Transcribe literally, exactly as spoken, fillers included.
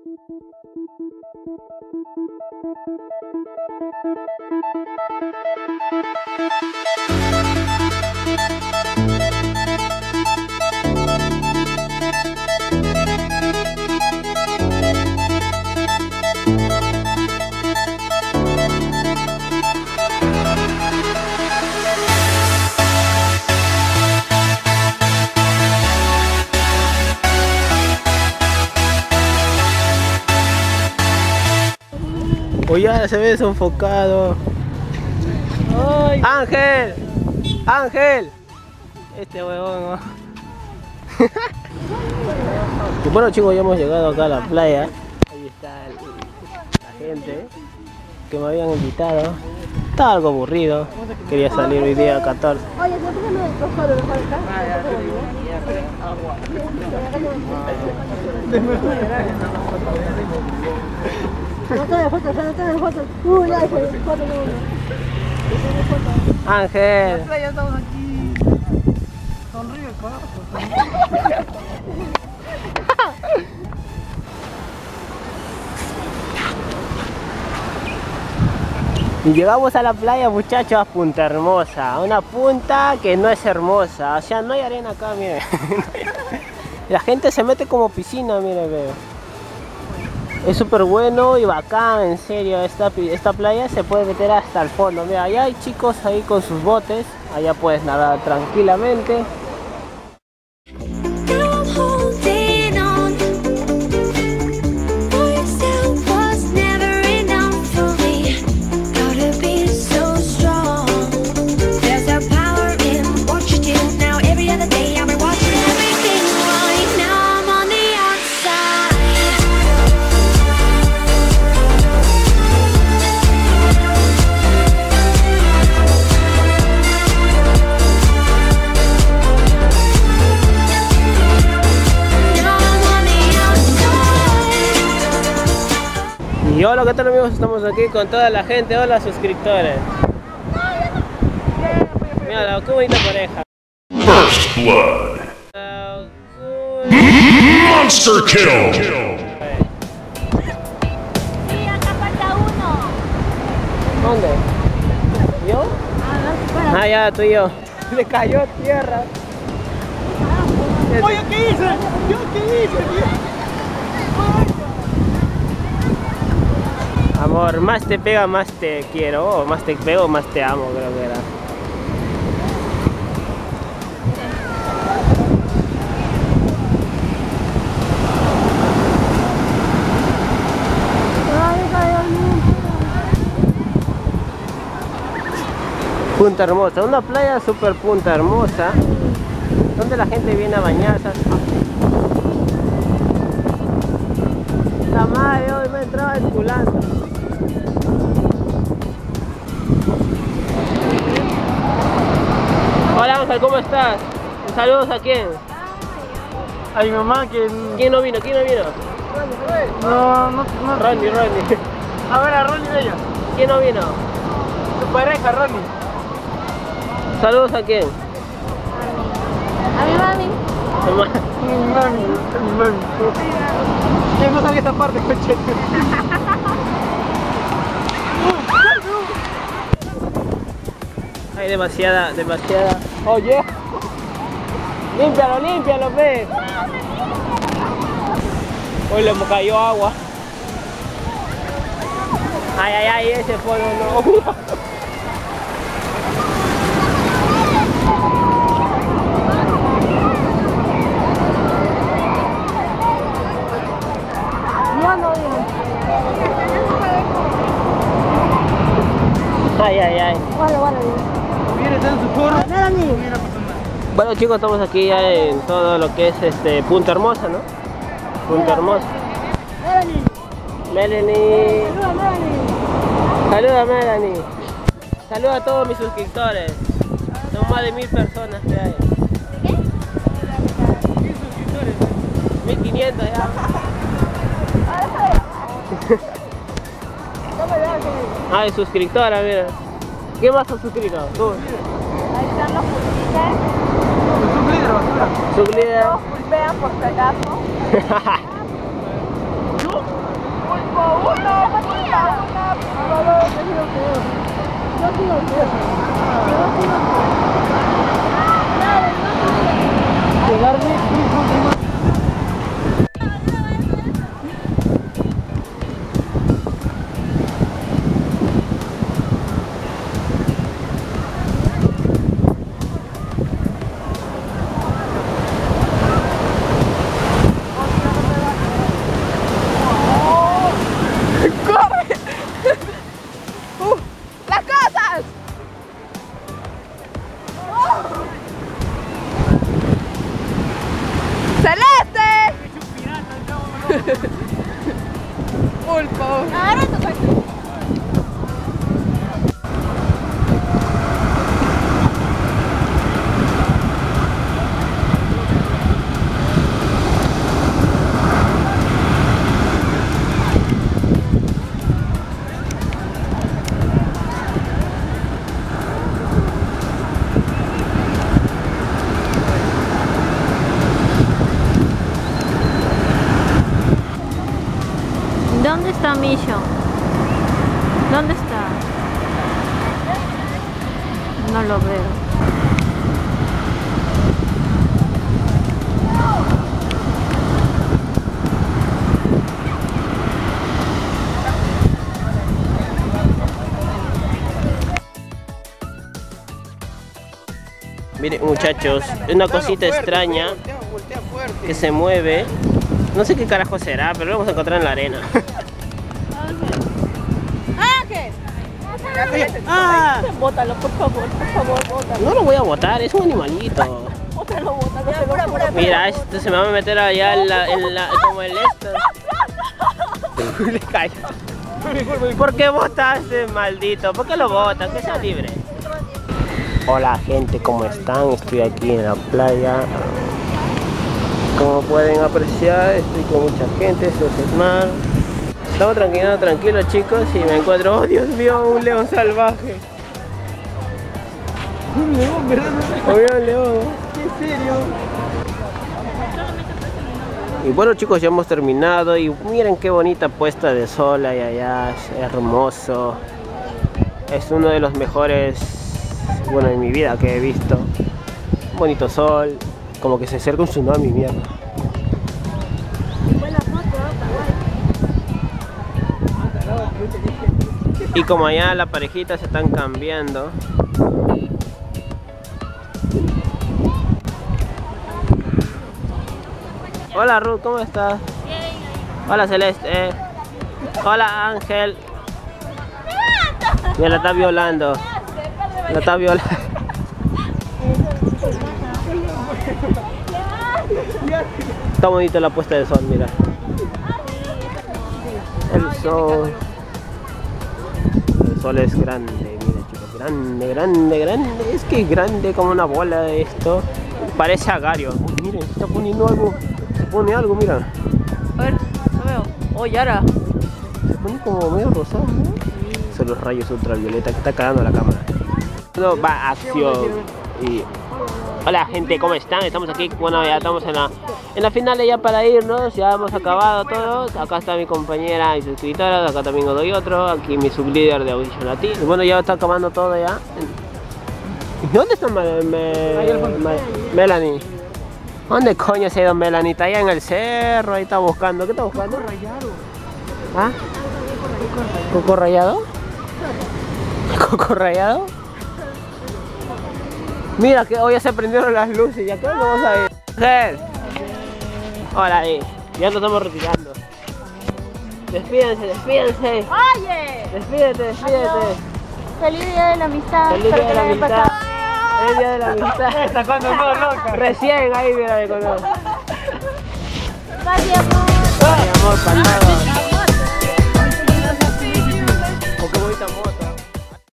Uy, ya se ve sofocado. ¡Ay! ¡Ángel! ¡Ángel! Este huevón, ¿no? Y bueno, chicos, ya hemos llegado acá a la playa. Ahí está el, la gente que me habían invitado. Estaba algo aburrido. Quería salir hoy día catorce. Oye, ¿no te me tocó mejor acá? No te fotos, no te fotos. Uy, ya, foto, no. Ángel. La playa estamos aquí. Sonríe, carajo. Y llegamos a la playa, muchachos, a Punta Hermosa. Una punta que no es hermosa. O sea, no hay arena acá, miren. La gente se mete como piscina, miren, veo. Es súper bueno y bacán, en serio. Esta, esta playa se puede meter hasta el fondo. Mira, allá hay chicos ahí con sus botes. Allá puedes nadar tranquilamente. Y hola, ¿qué tal, amigos? Estamos aquí con toda la gente. Hola, suscriptores. Mira, qué bonita pareja. First blood. Monster kill. Sí, acá falta uno. ¿Dónde? ¿Yo? Ah, ya, tú y yo. Le cayó tierra. Oye, ¿qué hice? ¿Yo qué hice, tío? Amor, más te pega, más te quiero. O más te pego, más te amo, creo que era. Punta Hermosa, una playa super Punta Hermosa, donde la gente viene a bañarse. La madre hoy me entraba esculando. Hola Ángel, ¿cómo estás? Saludos a quién. A mi mamá que... ¿Quién no vino? ¿Quién no vino? No, no, no. Ronnie, Ronnie. A ver, a Ronnie de ella. ¿Quién no vino? Tu pareja, Ronnie. Saludos a quién. A mi mami. Mamá. Mi mami, mi mami. ¿Quién no sabe esta parte, coche? Hay demasiada, demasiada. Oye. Límpialo, límpialo, ve. Hoy le cayó agua. Ay, ay, ay, ese fue no. Ay, ay, ay. Vale, vale. Mira, está en su foro. Melanie. Bueno, chicos, estamos aquí ya en todo lo que es este Punta Hermosa, ¿no? Punta Hermosa. Melanie. Melanie. Saluda, Melanie. Saluda, Melanie. Saluda a todos mis suscriptores. Son más de mil personas que hay. mil suscriptores. mil quinientos ya. Ay, suscriptora, mira. ¿Qué más has suscrito? Tú. Ahí están los pulpitas. Su líder, basura. Su líder. Los pulpean por si acaso. ¿Yo? Pulpo. Ahora tu cuento. ¿Dónde está Misho? ¿Dónde está? No lo veo. Miren muchachos, una cosita extraña que se mueve. No sé qué carajo será, pero lo vamos a encontrar en la arena. Ah, Bótalo, por favor, por favor, bótalo. no lo voy a botar, es un animalito. Bótalo, bótalo. Mira, esto se me va a meter allá en la, en la como el esto. Le cae. ¿Por qué botaste, maldito? ¿Por qué lo botas? Que sea libre. Hola gente, ¿cómo están? Estoy aquí en la playa. Como pueden apreciar, estoy con mucha gente, esto es mar. Estamos tranquilos, tranquilos chicos, y me encuentro, oh Dios mío, un león salvaje. Un león, ¿verdad? Oye, un león. ¿En serio? Y bueno chicos, ya hemos terminado y miren qué bonita puesta de sol hay allá, es hermoso. Es uno de los mejores, bueno, en mi vida que he visto. Un bonito sol, como que se acerca un tsunami, mierda. Y como allá las parejitas se están cambiando. Hola Ruth, ¿cómo estás? Hola Celeste. Hola Ángel. Me la está violando. La está violando. Está bonita la puesta de sol, mira. El sol. El sol es grande, mira chicos, grande, grande, grande. Es que es grande como una bola de esto. Parece agario. Uy, miren, se está poniendo algo. Se pone algo, mira. A ver, no veo. Oh, Yara. Se pone como medio rosado, ¿no? Son los rayos ultravioleta que está cagando la cámara. No, va, acción. Y... Hola gente, ¿cómo están? Estamos aquí, bueno, ya estamos en la, en la final ya para irnos, ya hemos acabado todos. Acá está mi compañera y suscriptora, acá también os doy otro, aquí mi sublíder de Audition Latino. Y bueno, ya está acabando todo ya. ¿Dónde está me, me, me, Melanie? ¿Dónde coño se ha ido Melanie? Está allá en el cerro, ahí está buscando. ¿Qué está buscando? Coco rayado. ¿Ah? ¿Coco rayado? ¿Coco rayado? Mira que hoy ya se prendieron las luces, ¿ya qué vamos a ir? Mujer. Hola ahí, ya nos estamos retirando. Despídense, despídense. Oye. Despídete, despídete. Feliz día de la amistad. Feliz Espero día de que la la hayan amistad. pasado. El día de la amistad. Está cuando no, loca. Recién ahí, mira, me conozco. Bye, amor. Ay, amor, pasado. Oh, qué bonita moto.